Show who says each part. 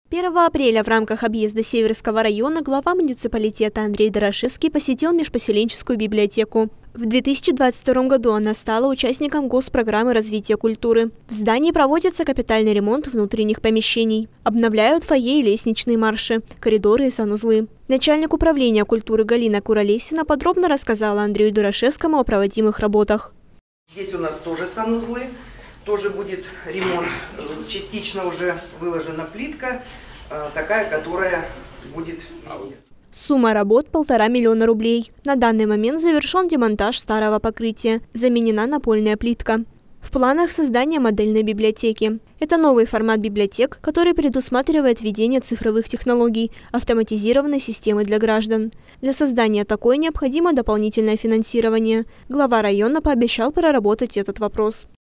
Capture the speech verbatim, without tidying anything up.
Speaker 1: первого апреля в рамках объезда Северского района глава муниципалитета Андрей Дорошевский посетил межпоселенческую библиотеку. В две тысячи двадцать втором году она стала участником госпрограммы развития культуры. В здании проводится капитальный ремонт внутренних помещений. Обновляют фойе и лестничные марши, коридоры и санузлы. Начальник управления культуры Галина Куролесина подробно рассказала Андрею Дорошевскому о проводимых работах.
Speaker 2: Здесь у нас тоже санузлы. Тоже будет ремонт, частично уже выложена плитка, такая, которая будет везде.
Speaker 1: Сумма работ – полтора миллиона рублей. На данный момент завершен демонтаж старого покрытия, заменена напольная плитка. В планах создания модельной библиотеки. Это новый формат библиотек, который предусматривает введение цифровых технологий, автоматизированной системы для граждан. Для создания такой необходимо дополнительное финансирование. Глава района пообещал проработать этот вопрос.